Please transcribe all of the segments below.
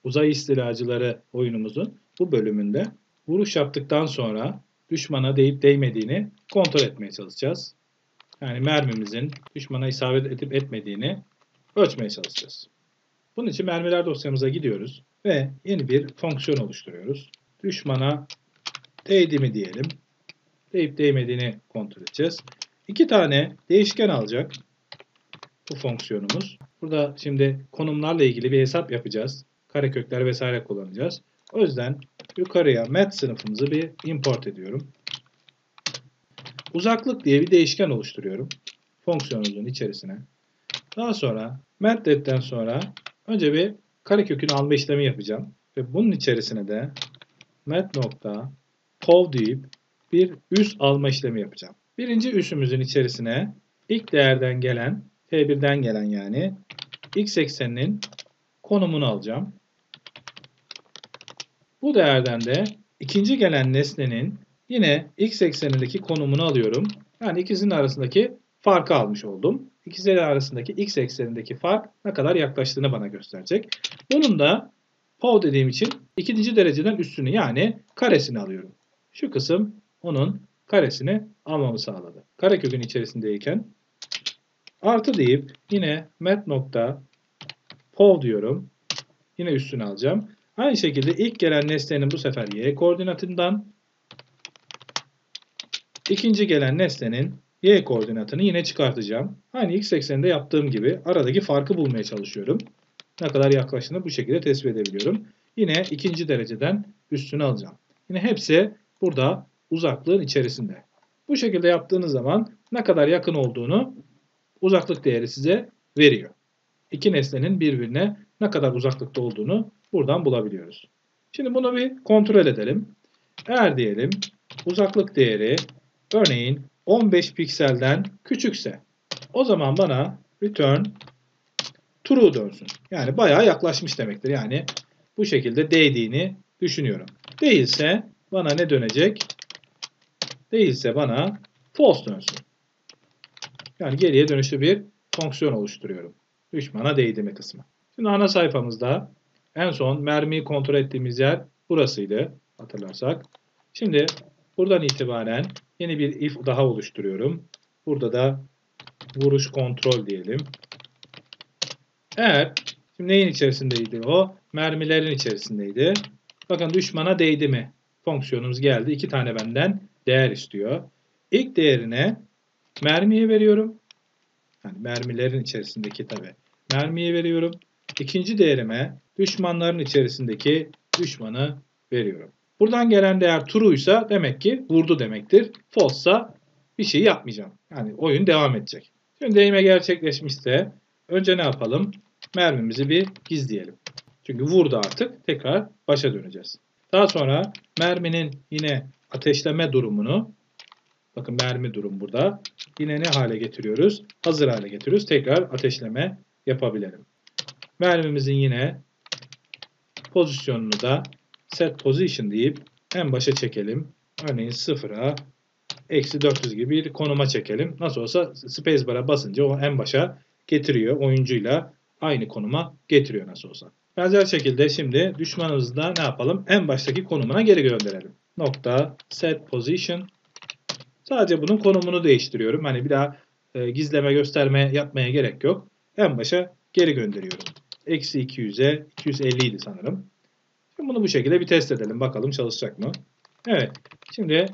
Uzay istilacıları oyunumuzun bu bölümünde vuruş yaptıktan sonra düşmana değip değmediğini kontrol etmeye çalışacağız. Yani mermimizin düşmana isabet edip etmediğini ölçmeye çalışacağız. Bunun için mermiler dosyamıza gidiyoruz ve yeni bir fonksiyon oluşturuyoruz. Düşmana değdi mi diyelim. Değip değmediğini kontrol edeceğiz. 2 tane değişken alacak bu fonksiyonumuz. Burada şimdi konumlarla ilgili bir hesap yapacağız. Karekökler vesaire kullanacağız. O yüzden yukarıya math sınıfımızı bir import ediyorum. Uzaklık diye bir değişken oluşturuyorum fonksiyonumuzun içerisine. Daha sonra mathlet'ten sonra önce bir karekökün alma işlemi yapacağım. Ve bunun içerisine de math.pov deyip bir üs alma işlemi yapacağım. Birinci üsümüzün içerisine ilk değerden gelen, T1'den gelen yani x ekseninin konumunu alacağım. Bu değerden de ikinci gelen nesnenin yine x eksenindeki konumunu alıyorum. Yani ikisinin arasındaki farkı almış oldum. İkisinin arasındaki x eksenindeki fark ne kadar yaklaştığını bana gösterecek. Bunun da pov dediğim için ikinci dereceden üstünü yani karesini alıyorum. Şu kısım onun karesini almamı sağladı. Karekökün içerisindeyken artı deyip yine math.pov diyorum. Yine üstünü alacağım. Aynı şekilde ilk gelen nesnenin bu sefer y koordinatından ikinci gelen nesnenin y koordinatını yine çıkartacağım. Aynı x ekseninde yaptığım gibi aradaki farkı bulmaya çalışıyorum. Ne kadar yaklaştığını bu şekilde tespit edebiliyorum. Yine ikinci dereceden üstünü alacağım. Yine hepsi burada uzaklığın içerisinde. Bu şekilde yaptığınız zaman ne kadar yakın olduğunu uzaklık değeri size veriyor. İki nesnenin birbirine ne kadar uzaklıkta olduğunu buradan bulabiliyoruz. Şimdi bunu bir kontrol edelim. Eğer diyelim uzaklık değeri örneğin 15 pikselden küçükse o zaman bana return true dönsün. Yani bayağı yaklaşmış demektir. Yani bu şekilde değdiğini düşünüyorum. Değilse bana ne dönecek? Değilse bana false dönsün. Yani geriye dönüşlü bir fonksiyon oluşturuyorum. Düşmana değdi mi kısmı. Şimdi ana sayfamızda en son mermiyi kontrol ettiğimiz yer burasıydı hatırlarsak. Şimdi buradan itibaren yeni bir if daha oluşturuyorum. Burada da vuruş kontrol diyelim. Eğer şimdi neyin içerisindeydi o? Mermilerin içerisindeydi. Bakın düşmana değdi mi? Fonksiyonumuz geldi. 2 tane benden değer istiyor. İlk değerine mermiyi veriyorum. Yani mermilerin içerisindeki tabi. Mermiyi veriyorum. İkinci değerime düşmanların içerisindeki düşmanı veriyorum. Buradan gelen değer true'ysa demek ki vurdu demektir. False'sa bir şey yapmayacağım. Yani oyun devam edecek. Şimdi değme gerçekleşmişse önce ne yapalım? Mermimizi bir gizleyelim. Çünkü vurdu artık. Tekrar başa döneceğiz. Daha sonra merminin yine ateşleme durumunu, bakın mermi durum burada. Yine ne hale getiriyoruz? Hazır hale getiriyoruz. Tekrar ateşleme yapabilelim. Mermimizin yine pozisyonunu da set position deyip en başa çekelim. Örneğin 0'a eksi 400 gibi bir konuma çekelim. Nasıl olsa spacebar'a basınca o en başa getiriyor. Oyuncuyla aynı konuma getiriyor nasıl olsa. Benzer şekilde şimdi düşmanımızı da ne yapalım? En baştaki konumuna geri gönderelim. Nokta set position. Sadece bunun konumunu değiştiriyorum. Hani bir daha gizleme gösterme yapmaya gerek yok. En başa geri gönderiyorum. Eksi 200'e 250 idi sanırım. Şimdi bunu bu şekilde bir test edelim. Bakalım çalışacak mı? Evet. Şimdi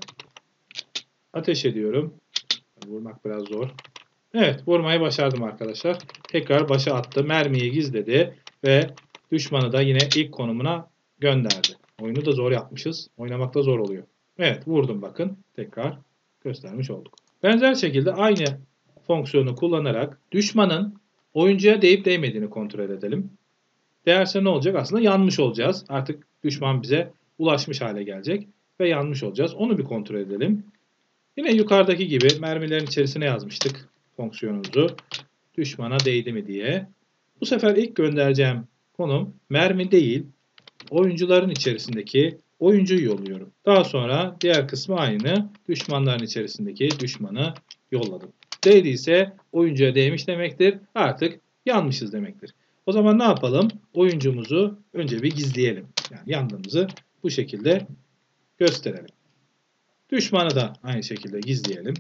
ateş ediyorum. Vurmak biraz zor. Evet. Vurmayı başardım arkadaşlar. Tekrar başa attı. Mermiyi gizledi. Ve düşmanı da yine ilk konumuna gönderdi. Oyunu da zor yapmışız. Oynamak da zor oluyor. Evet. Vurdum bakın. Tekrar göstermiş olduk. Benzer şekilde aynı fonksiyonu kullanarak düşmanın oyuncuya değip değmediğini kontrol edelim. Değerse ne olacak? Aslında yanmış olacağız. Artık düşman bize ulaşmış hale gelecek ve yanmış olacağız. Onu bir kontrol edelim. Yine yukarıdaki gibi mermilerin içerisine yazmıştık fonksiyonumuzu. Düşmana değdi mi diye. Bu sefer ilk göndereceğim konum mermi değil, oyuncuların içerisindeki oyuncuyu yolluyorum. Daha sonra diğer kısmı aynı. Düşmanların içerisindeki düşmanı yolladım. Değdiyse oyuncuya değmiş demektir. Artık yanmışız demektir. O zaman ne yapalım? Oyuncumuzu önce bir gizleyelim. Yani yandığımızı bu şekilde gösterelim. Düşmanı da aynı şekilde gizleyelim.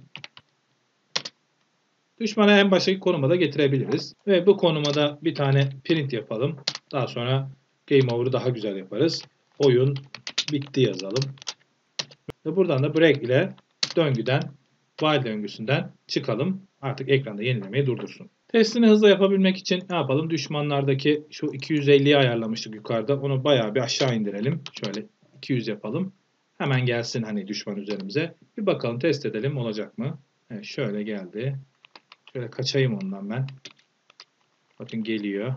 Düşmanı en baştaki konuma da getirebiliriz. Ve bu konuma da bir tane print yapalım. Daha sonra game over'ı daha güzel yaparız. Oyun bitti yazalım. Ve buradan da break ile döngüden, while döngüsünden çıkalım. Artık ekranda yenilemeyi durdursun. Testini hızlı yapabilmek için ne yapalım? Düşmanlardaki şu 250'yi ayarlamıştık yukarıda. Onu bayağı bir aşağı indirelim. Şöyle 200 yapalım. Hemen gelsin hani düşman üzerimize. Bir bakalım, test edelim, olacak mı? Evet, şöyle geldi. Şöyle kaçayım ondan ben. Bakın geliyor.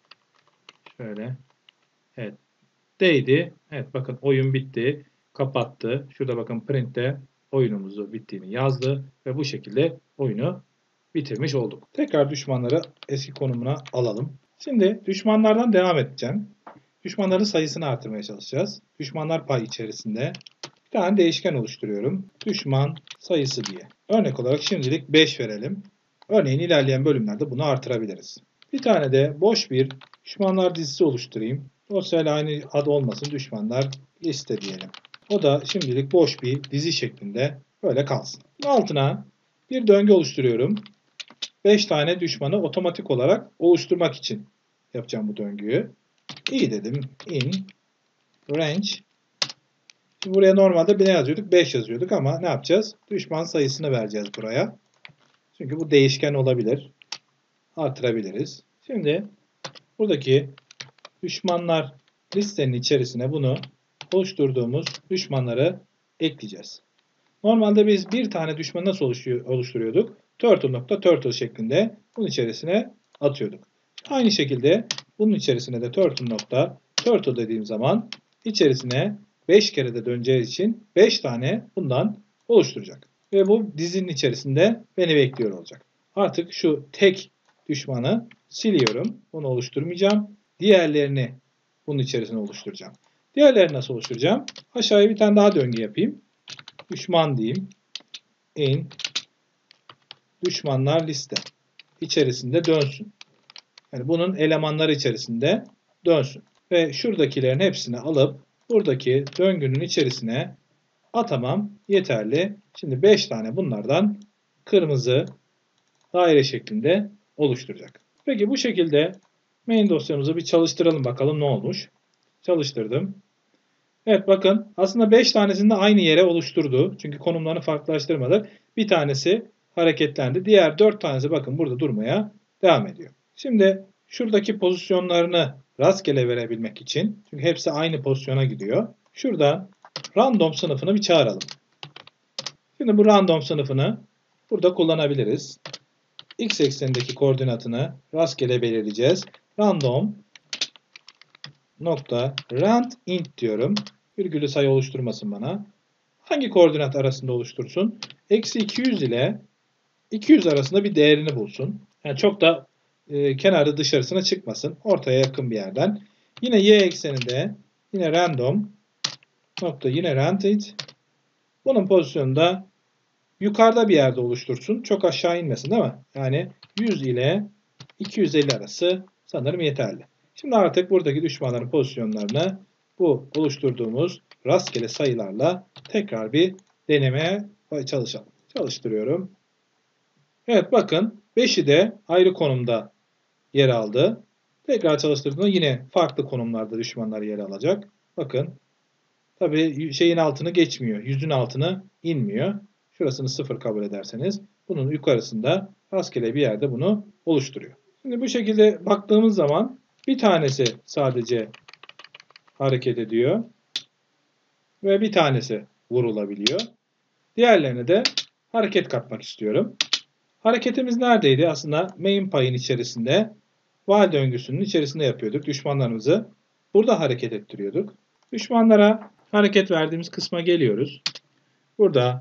Şöyle. Evet. Değdi. Evet, bakın oyun bitti. Kapattı. Şurada bakın print'te oyunumuzu bittiğini yazdı. Ve bu şekilde oyunu bitirmiş olduk. Tekrar düşmanları eski konumuna alalım. Şimdi düşmanlardan devam edeceğim. Düşmanların sayısını artırmaya çalışacağız. Düşmanlar pay içerisinde bir tane değişken oluşturuyorum. Düşman sayısı diye. Örnek olarak şimdilik 5 verelim. Örneğin ilerleyen bölümlerde bunu artırabiliriz. Bir tane de boş bir düşmanlar dizisi oluşturayım. Dosyayla aynı adı olmasın, düşmanlar liste diyelim. O da şimdilik boş bir dizi şeklinde böyle kalsın. Altına bir döngü oluşturuyorum. 5 tane düşmanı otomatik olarak oluşturmak için yapacağım bu döngüyü. İyi dedim. In range. Şimdi buraya normalde ne yazıyorduk? 5 yazıyorduk ama ne yapacağız? Düşman sayısını vereceğiz buraya. Çünkü bu değişken olabilir. Artırabiliriz. Şimdi buradaki düşmanlar listenin içerisine bunu oluşturduğumuz düşmanları ekleyeceğiz. Normalde biz bir tane düşmanı nasıl oluşturuyorduk? Turtle şeklinde bunun içerisine atıyorduk. Aynı şekilde bunun içerisine de turtle dediğim zaman içerisine 5 kere de döneceği için 5 tane bundan oluşturacak. Ve bu dizinin içerisinde beni bekliyor olacak. Artık şu tek düşmanı siliyorum. Bunu oluşturmayacağım. Diğerlerini bunun içerisine oluşturacağım. Diğerlerini nasıl oluşturacağım? Aşağıya bir tane daha döngü yapayım. Düşman diyeyim. In düşmanlar liste içerisinde dönsün. Yani bunun elemanları içerisinde dönsün. Ve şuradakilerin hepsini alıp buradaki döngünün içerisine atamam yeterli. Şimdi 5 tane bunlardan kırmızı daire şeklinde oluşturacak. Peki bu şekilde main dosyamızı bir çalıştıralım bakalım ne olmuş. Çalıştırdım. Evet, bakın aslında 5 tanesini de aynı yere oluşturdu. Çünkü konumlarını farklılaştırmadık. Bir tanesi hareketlendi. Diğer 4 tanesi bakın burada durmaya devam ediyor. Şimdi şuradaki pozisyonlarını rastgele verebilmek için, çünkü hepsi aynı pozisyona gidiyor. Şurada random sınıfını bir çağıralım. Şimdi bu random sınıfını burada kullanabiliriz. X eksenindeki koordinatını rastgele belirleyeceğiz. Random nokta rand int diyorum. Virgülü sayı oluşturmasın bana. Hangi koordinat arasında oluştursun? Eksi 200 ile 200 arasında bir değerini bulsun. Yani çok da kenarda dışarısına çıkmasın. Ortaya yakın bir yerden. Yine y ekseninde yine random nokta yine rand int. Bunun pozisyonunu da yukarıda bir yerde oluştursun. Çok aşağı inmesin değil mi? Yani 100 ile 250 arası sanırım yeterli. Şimdi artık buradaki düşmanların pozisyonlarını bu oluşturduğumuz rastgele sayılarla tekrar bir denemeye çalışalım. Çalıştırıyorum. Evet, bakın 5'i de ayrı konumda yer aldı. Tekrar çalıştırdığımda yine farklı konumlarda düşmanlar yer alacak. Bakın tabii şeyin altını geçmiyor. 100'ün altını inmiyor. Şurasını 0 kabul ederseniz bunun yukarısında rastgele bir yerde bunu oluşturuyor. Şimdi bu şekilde baktığımız zaman bir tanesi sadece hareket ediyor ve bir tanesi vurulabiliyor. Diğerlerine de hareket katmak istiyorum. Hareketimiz neredeydi? Aslında main payın içerisinde, while döngüsünün içerisinde yapıyorduk. Düşmanlarımızı burada hareket ettiriyorduk. Düşmanlara hareket verdiğimiz kısma geliyoruz. Burada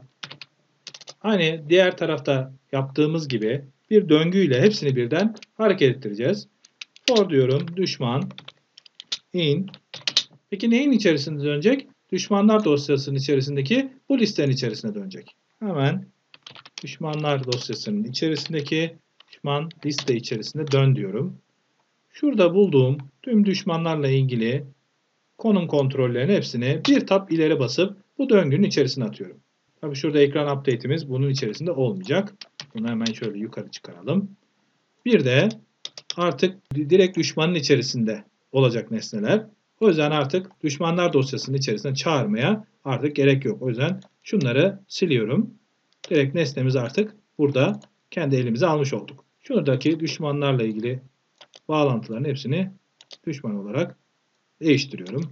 hani diğer tarafta yaptığımız gibi bir döngüyle hepsini birden hareket ettireceğiz. For diyorum, düşman in. Peki neyin içerisinde dönecek? Düşmanlar dosyasının içerisindeki bu listenin içerisine dönecek. Hemen düşmanlar dosyasının içerisindeki düşman liste içerisinde dön diyorum. Şurada bulduğum tüm düşmanlarla ilgili konum kontrollerinin hepsini bir tab ileri basıp bu döngünün içerisine atıyorum. Tabii şurada ekran update'imiz bunun içerisinde olmayacak. Bunu hemen şöyle yukarı çıkaralım. Bir de artık direkt düşmanın içerisinde olacak nesneler. O yüzden artık düşmanlar dosyasının içerisine çağırmaya artık gerek yok. O yüzden şunları siliyorum. Direkt nesnemizi artık burada kendi elimize almış olduk. Şuradaki düşmanlarla ilgili bağlantıların hepsini düşman olarak değiştiriyorum.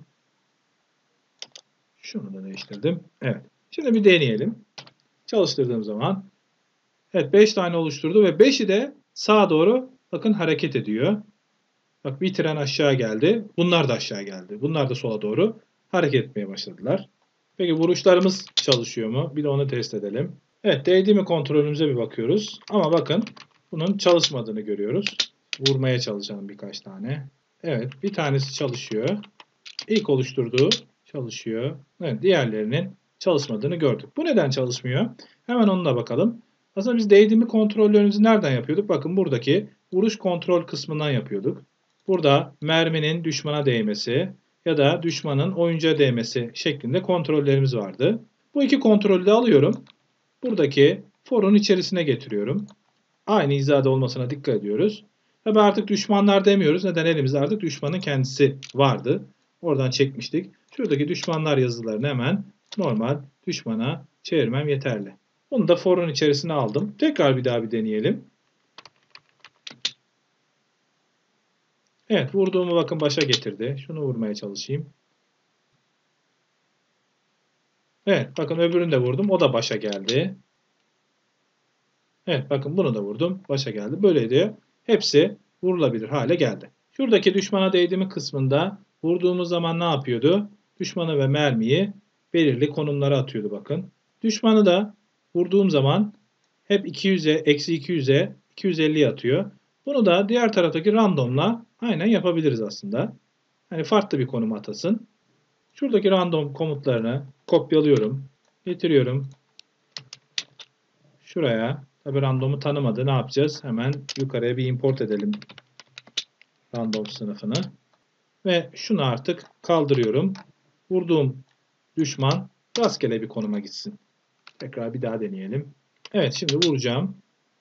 Şunu da değiştirdim. Evet. Şimdi bir deneyelim. Çalıştırdığım zaman evet 5 tane oluşturdu ve 5'i de sağa doğru bakın hareket ediyor. Bak bir tren aşağı geldi. Bunlar da aşağı geldi. Bunlar da sola doğru hareket etmeye başladılar. Peki vuruşlarımız çalışıyor mu? Bir de onu test edelim. Evet değdi mi kontrolümüze bir bakıyoruz. Ama bakın bunun çalışmadığını görüyoruz. Vurmaya çalışalım birkaç tane. Evet bir tanesi çalışıyor. İlk oluşturduğu çalışıyor. Evet, diğerlerinin çalışmadığını gördük. Bu neden çalışmıyor? Hemen onunla bakalım. Aslında biz değdi mi kontrollerimizi nereden yapıyorduk? Bakın buradaki vuruş kontrol kısmından yapıyorduk. Burada merminin düşmana değmesi ya da düşmanın oyuncuya değmesi şeklinde kontrollerimiz vardı. Bu iki kontrolü de alıyorum. Buradaki for'un içerisine getiriyorum. Aynı hizada olmasına dikkat ediyoruz. Tabi artık düşmanlar demiyoruz. Neden? Elimizde artık düşmanın kendisi vardı. Oradan çekmiştik. Şuradaki düşmanlar yazılarını hemen normal düşmana çevirmem yeterli. Bunu da for'un içerisine aldım. Tekrar bir daha bir deneyelim. Evet vurduğumu bakın başa getirdi. Şunu vurmaya çalışayım. Evet bakın öbürünü de vurdum. O da başa geldi. Evet bakın bunu da vurdum. Başa geldi. Böyle diye hepsi vurulabilir hale geldi. Şuradaki düşmana değdiğimi kısmında vurduğumuz zaman ne yapıyordu? Düşmanı ve mermiyi belirli konumlara atıyordu bakın. Düşmanı da vurduğum zaman hep 200'e, eksi 200'e, 250'ye atıyor. Bunu da diğer taraftaki randomla aynen yapabiliriz aslında. Hani farklı bir konum atasın. Şuradaki random komutlarını kopyalıyorum. Getiriyorum. Şuraya. Tabi randomu tanımadı. Ne yapacağız? Hemen yukarıya bir import edelim random sınıfını. Ve şunu artık kaldırıyorum. Vurduğum düşman rastgele bir konuma gitsin. Tekrar bir daha deneyelim. Evet şimdi vuracağım.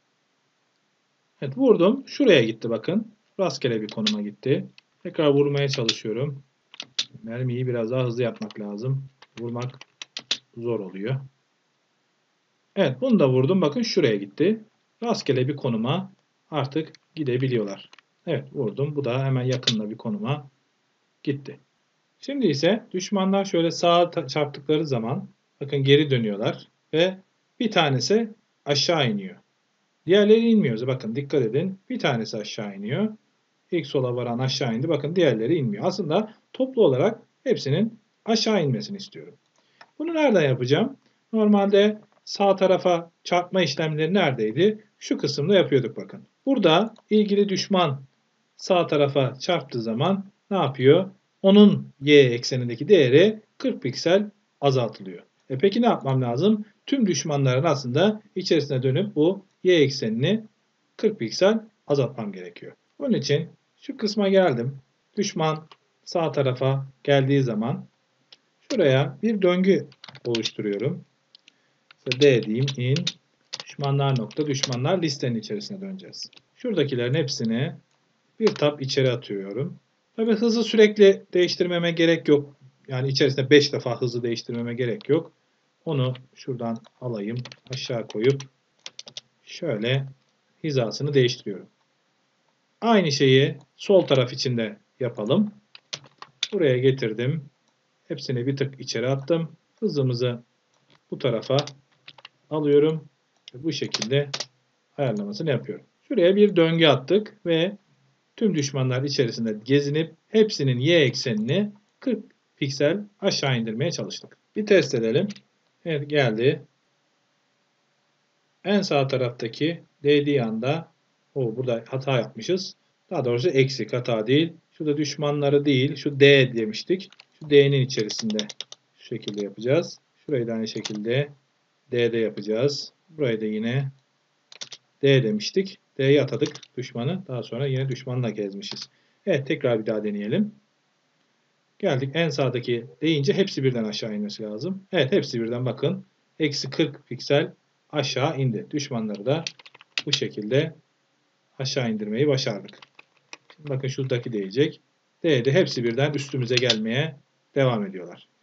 Evet vurdum. Şuraya gitti bakın. Rastgele bir konuma gitti. Tekrar vurmaya çalışıyorum. Mermiyi biraz daha hızlı yapmak lazım. Vurmak zor oluyor. Evet bunu da vurdum. Bakın şuraya gitti. Rastgele bir konuma artık gidebiliyorlar. Evet vurdum. Bu da hemen yakında bir konuma gitti. Şimdi ise düşmanlar şöyle sağa çarptıkları zaman bakın geri dönüyorlar ve bir tanesi aşağı iniyor. Diğerleri inmiyor. Bakın dikkat edin. Bir tanesi aşağı iniyor. İlk sola varan aşağı indi. Bakın diğerleri inmiyor. Aslında toplu olarak hepsinin aşağı inmesini istiyorum. Bunu nereden yapacağım? Normalde sağ tarafa çarpma işlemleri neredeydi? Şu kısımda yapıyorduk bakın. Burada ilgili düşman sağ tarafa çarptığı zaman ne yapıyor? Onun y eksenindeki değeri 40 piksel azaltılıyor. Peki ne yapmam lazım? Tüm düşmanların aslında içerisine dönüp bu y eksenini 40 piksel azaltmam gerekiyor. Onun için şu kısma geldim. Düşman sağ tarafa geldiği zaman şuraya bir döngü oluşturuyorum. İşte D diyeyim in düşmanlar listenin içerisine döneceğiz. Şuradakilerin hepsini bir tab içeri atıyorum. Tabi hızı sürekli değiştirmeme gerek yok. Yani içerisinde 5 defa hızı değiştirmeme gerek yok. Onu şuradan alayım. Aşağı koyup şöyle hizasını değiştiriyorum. Aynı şeyi sol taraf için de yapalım. Buraya getirdim. Hepsini bir tık içeri attım. Hızımızı bu tarafa alıyorum. Bu şekilde ayarlamasını yapıyorum. Şuraya bir döngü attık ve tüm düşmanlar içerisinde gezinip hepsinin y eksenini 40 piksel aşağı indirmeye çalıştık. Bir test edelim. Evet geldi. En sağ taraftaki değdiği anda burada hata yapmışız. Daha doğrusu eksik hata değil. Şurada düşmanları değil. Şu D demiştik. Şu D'nin içerisinde şu şekilde yapacağız. Şurayı da aynı şekilde D'de yapacağız. Burayı da yine D demiştik. D'ye atadık düşmanı. Daha sonra yine düşmanla gezmişiz. Evet, tekrar bir daha deneyelim. Geldik en sağdaki deyince hepsi birden aşağı inmesi lazım. Evet, hepsi birden bakın. Eksi 40 piksel aşağı indi. Düşmanları da bu şekilde aşağı indirmeyi başardık. Şimdi bakın şuradaki değecek. Değdi. Hepsi birden üstümüze gelmeye devam ediyorlar.